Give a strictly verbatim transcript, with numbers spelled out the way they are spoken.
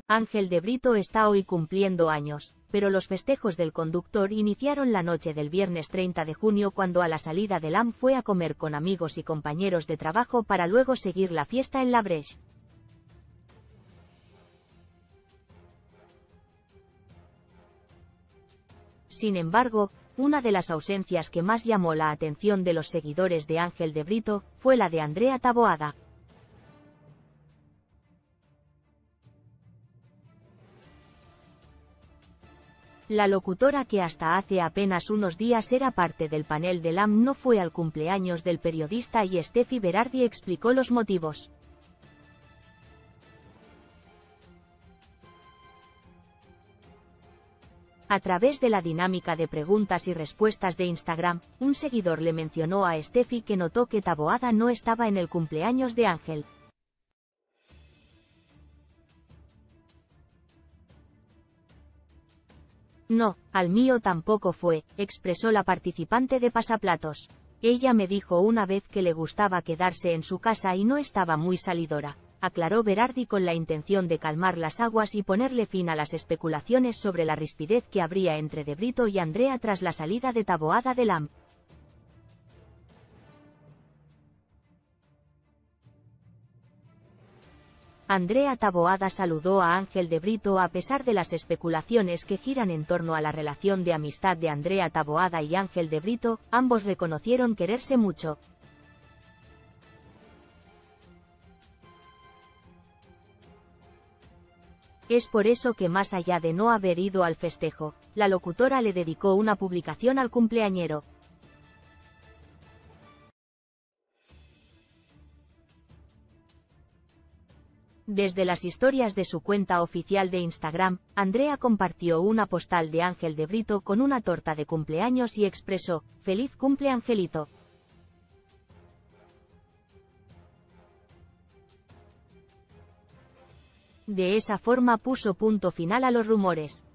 Ángel de Brito está hoy cumpliendo años, pero los festejos del conductor iniciaron la noche del viernes treinta de junio cuando a la salida del A M fue a comer con amigos y compañeros de trabajo para luego seguir la fiesta en la Breche. Sin embargo, una de las ausencias que más llamó la atención de los seguidores de Ángel de Brito fue la de Andrea Taboada. La locutora, que hasta hace apenas unos días era parte del panel del A M, no fue al cumpleaños del periodista y Steffi Berardi explicó los motivos. A través de la dinámica de preguntas y respuestas de Instagram, un seguidor le mencionó a Steffi que notó que Taboada no estaba en el cumpleaños de Ángel. No, al mío tampoco fue, expresó la participante de Pasaplatos. Ella me dijo una vez que le gustaba quedarse en su casa y no estaba muy salidora, aclaró Berardi con la intención de calmar las aguas y ponerle fin a las especulaciones sobre la rispidez que habría entre De Brito y Andrea tras la salida de Taboada del A M. Andrea Taboada saludó a Ángel de Brito a pesar de las especulaciones que giran en torno a la relación de amistad de Andrea Taboada y Ángel de Brito. Ambos reconocieron quererse mucho. Es por eso que, más allá de no haber ido al festejo, la locutora le dedicó una publicación al cumpleañero. Desde las historias de su cuenta oficial de Instagram, Andrea compartió una postal de Ángel de Brito con una torta de cumpleaños y expresó: "Feliz cumple, Angelito". De esa forma puso punto final a los rumores.